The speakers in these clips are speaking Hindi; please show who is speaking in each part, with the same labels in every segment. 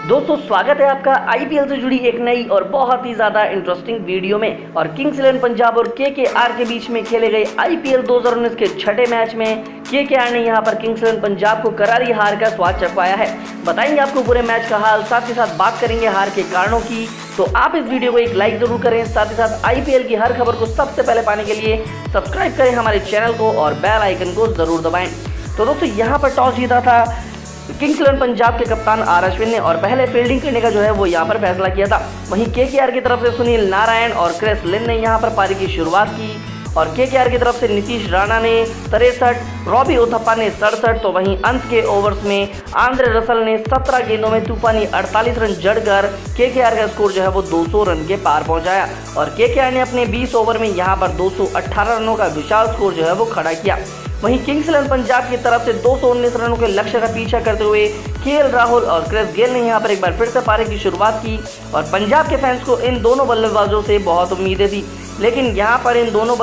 Speaker 1: दोस्तों स्वागत है आपका आईपीएल से जुड़ी एक नई और बहुत ही ज्यादा इंटरेस्टिंग वीडियो में। और किंग्स 11 पंजाब और केकेआर के बीच में खेले गए आईपीएल 2019 के छठे मैच में केकेआर ने यहां पर किंग्स 11 पंजाब को करारी हार का स्वाद चखवाया है। बताएंगे आपको पूरे मैच का हाल, साथ ही साथ बात करेंगे हार के कारणों की। तो आप इस वीडियो को एक लाइक जरूर करें, साथ ही साथ आईपीएल की हर खबर को सबसे पहले पाने के लिए सब्सक्राइब करें हमारे चैनल को और बेल आइकन को जरूर दबाएं। तो दोस्तों यहाँ पर टॉस जीता था किंग्स 11 पंजाब के कप्तान आर अश्विन ने और पहले फील्डिंग करने का जो है वो यहाँ पर फैसला किया था। वहीं केकेआर की तरफ से सुनील नारायण और क्रिस लिन ने यहाँ पर पारी की शुरुआत की और केकेआर की तरफ से नीतीश राणा ने 63, रॉबी उथप्पा ने 67, तो वहीं अंत के ओवर्स में आंद्रे रसल ने 17 गेंदों में तूफानी 48 रन जड़कर केकेआर का स्कोर जो है वो 200 रन के पार पहुंचाया और केकेआर ने अपने 20 ओवर में यहाँ पर 218 रनों का विशाल स्कोर जो है वो खड़ा किया। वहीं किंग्स 11 पंजाब की तरफ से 219 रनों के लक्ष्य का पीछा करते हुए केएल राहुल और क्रिस गेल ने यहां पर एक बार फिर से पारी की शुरुआत की और पंजाब के फैंस को इन दोनों बल्लेबाजों से बहुत उम्मीदें थी, लेकिन यहां पर इन दोनों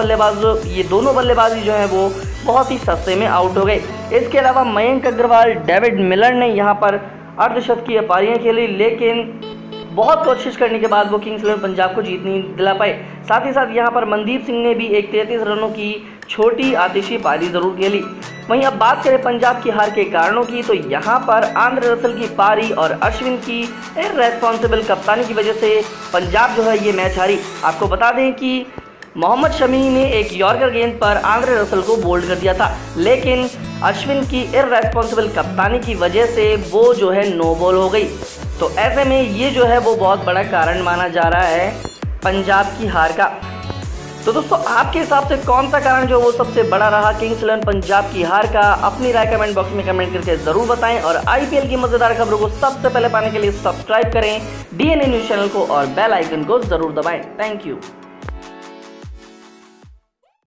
Speaker 1: बल्लेबाजी जो है वो बहुत ही सस्ते में आउट हो गए। इसके अलावा मयंक अग्रवाल, डेविड मिलर ने यहां पर अर्धशतकीय पारियां खेली, लेकिन बहुत कोशिश करने के बाद वो किंग्स 11 पंजाब को जीत नहीं दिला पाए। साथ ही साथ यहाँ पर मनदीप सिंह ने भी एक 33 रनों की छोटी आतिशी पारी जरूर खेली। वहीं अब बात करें पंजाब की हार के कारणों की, तो यहाँ पर आंद्रे रसल की पारी और अश्विन की इररेस्पॉन्सिबल कप्तानी की वजह से पंजाब जो है ये मैच हारी। आपको बता दें कि मोहम्मद शमी ने एक यॉर्कर गेंद पर आंद्रे रसल को बोल्ड कर दिया था, लेकिन अश्विन की इररेस्पॉन्सिबल कप्तानी की वजह से वो जो है नो बॉल हो गई। तो ऐसे में ये जो है वो बहुत बड़ा कारण माना जा रहा है पंजाब की हार का। तो दोस्तों आपके हिसाब से कौन सा कारण जो वो सबसे बड़ा रहा किंग्स 11 पंजाब की हार का? अपनी राय कमेंट बॉक्स में कमेंट करके ज़रूर बताएं और आईपीएल की मज़ेदार खबरों को सबसे पहले पाने के लिए सब्सक्राइब करें डीएनए न्यूज़ चैनल को और बेल आइकन को ज़रूर दबाएं। Thank you.